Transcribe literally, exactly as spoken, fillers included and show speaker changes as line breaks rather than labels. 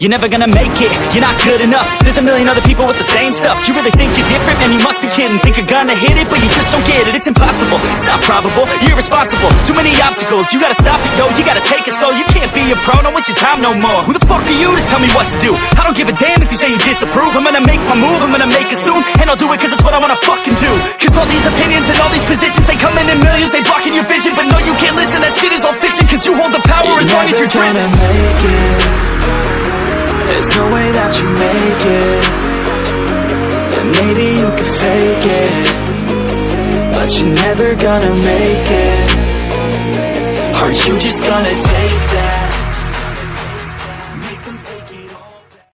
you're never gonna make it. You're not good enough, there's a million other people with the same stuff. You really think you're different? Man, you must be kidding. Think you're gonna hit it, but you just don't get it. It's impossible, it's not probable, you're irresponsible. Too many obstacles, you gotta stop it, yo. You gotta take it slow, you can't be a pro. Don't waste your time no more. Who the fuck are you to tell me what to do? I don't give a damn if you say you disapprove. I'm gonna make my move, I'm gonna make it soon, and I'll do it cause it's what I wanna fucking do. Cause all these opinions and all these positions, they come in in millions, they blocking your vision. But no, you can't listen, that shit is all fiction. Cause you hold the power you're as long as you're driven.
Make it. There's no way that you make it. And maybe you can fake it, but you're never gonna make it. Are you just gonna take that?